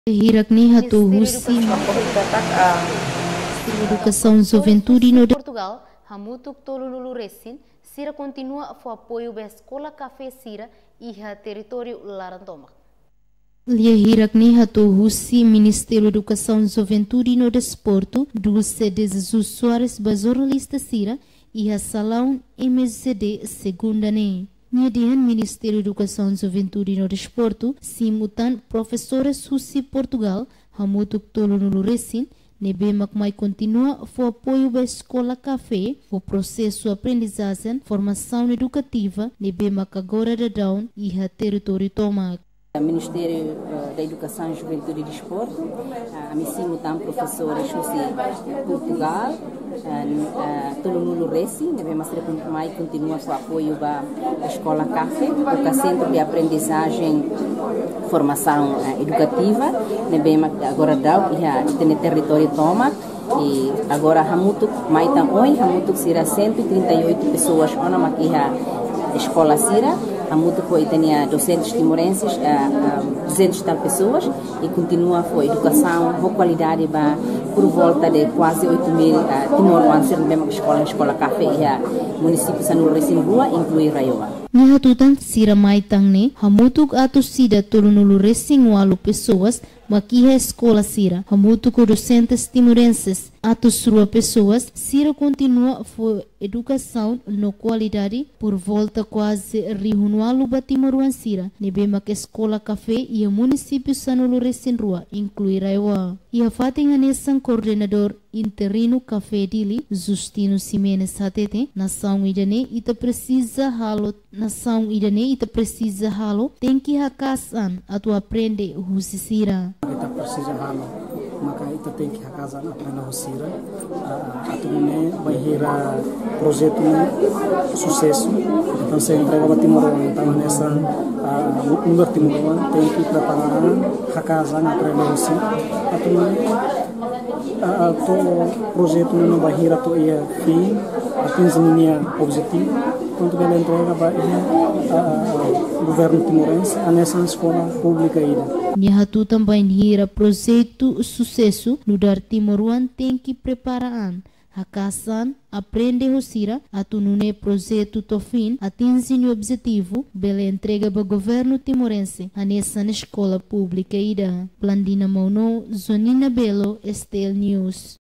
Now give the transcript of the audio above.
Hirakni hatu husi educação juventude no Portugal, hamutuk tolululu resin, Sira continua o apoio da escola Café Sira e a território Larantoma. Lia Hirakni hatu husi Ministério Educação Juventude no Desporto, Dulce de Jesus Soares ba jornalista Sira e a salão MSD segunda ne. Niadian Ministério Educação Juventude no Desporto, simutan professores Husi Portugal, hamutuk tolululu resin, Nebemak mai continua o apoio da escola café, o processo aprendizagem, formação educativa, Nebemak agora da Down e a território Tomac. O Ministério da Educação, Juventude e Desporto, a missão tem professores de Portugal, Tolululu Racing, mas também continua o apoio da Escola Café, o Centro de Aprendizagem e Formação Educativa, agora no território Toma, e agora Hamutuk, mais também, Hamutuk será 138 pessoas, a Escola Sira, Hamutuk foi tinha docentes timorenses, 200 tal pessoas, e continua a educação, boa qualidade, por volta de quase 8.000 timorenses na escola café e a município Sanur Resinrua, inclui Raioa. Nihatutan sira mai tangne, hamutuk ato sida tolunulu resing walu pessoas, makiha escola sira, hamutuk docentes timorenses, ato surua pessoas, sira continua a educação no qualidade por volta quase rihunualu batimaruan sira, nebema que escola café e o município Sanulu Resinrua, inclui Raioa. E a fatem anesan coordenador interino café dili, Justino Ximenes Hatete, nação idane ita precisa halo, nação idane ita precisa halo, tem que hakasan atu aprende husisira. Ita precisa halo, maka ita tem que hakasan aprende husisira, atu ne bahira projeto sucesso, então se entrega a Timor-Leste, então nessa lugar Timor-Leste tem que preparar hakasan aprende husisira, atu o projeto no Bahia to ia fim, atingir objetivo, quando ele entrega para o governo timorense a nessa escola pública ainda. Nyahatu também hira projeto sucesso no dar Timoruan tem que preparar hakasan aprende hosira atunune projeto to fim atingir o objetivo bela entrega para o governo timorense a nessa escola pública ida. Blandina Mauno, Zonina Belo, Estel News.